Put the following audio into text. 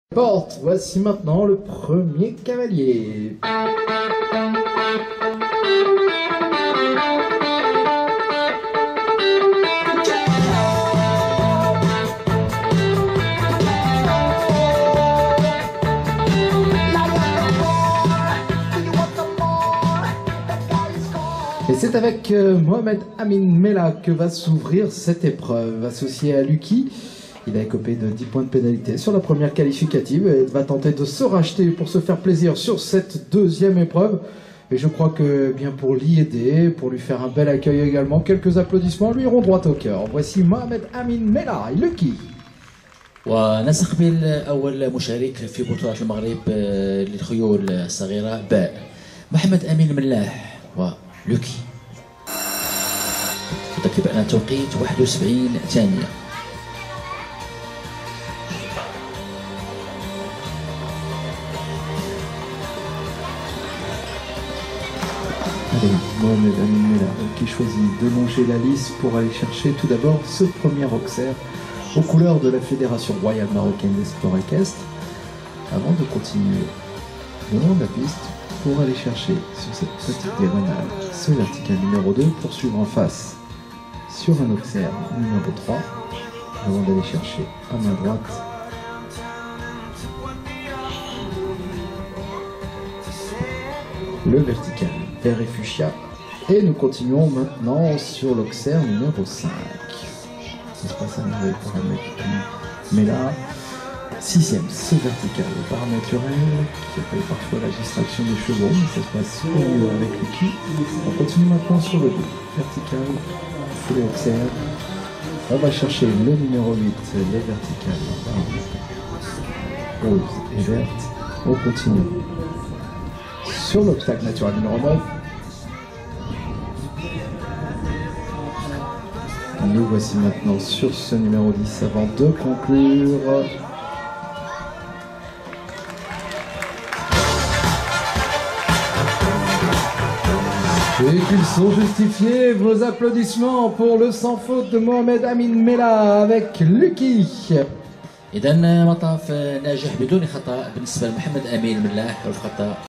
Porte, voici maintenant le premier cavalier. Et c'est avec Mohamed Amin Mella que va s'ouvrir cette épreuve. Associé à Lucky, il a écopé de 10 points de pénalité sur la première qualificative et va tenter de se racheter pour se faire plaisir sur cette deuxième épreuve. Et je crois que bien pour l'y aider, pour lui faire un bel accueil également, quelques applaudissements lui iront droit au cœur. Voici Mohamed Amin Mella, Lucky. ونستقبل أول مشارك في بطولة المغرب للخيول الصغيرة باء محمد أمين ملاح ولوكي. ترتيب على توقيت 71 ثانية. Allez, Mohamed Amin Mella qui choisit de longer la lisse pour aller chercher tout d'abord ce premier auxerre aux couleurs de la Fédération royale marocaine des sports équestres, avant de continuer le long de la piste pour aller chercher sur cette petite diagonale ce vertical numéro 2 pour suivre en face sur un auxerre numéro 3 avant d'aller chercher à main droite le vertical vert et fuchsia. Et nous continuons maintenant sur l'auxerre numéro 5. Ça se passe à merveille pour la mettre. Mais là, 6e, ce vertical paraméturel qui appelle parfois la distraction des chevaux, mais ça se passe mieux avec Lucky. On continue maintenant sur le 2. Vertical, foulée auxerre. On va chercher le numéro 8, les verticales rose et verte. On continue sur l'obstacle naturel numéro 9. Nous voici maintenant sur ce numéro 10 avant de conclure. Et qu'ils sont justifiés, vos applaudissements pour le sans faute de Mohamed Amin Mella avec Lucky. إذا مطاف ناجح بدون خطأ بالنسبة لمحمد أمين ملاح والخطأ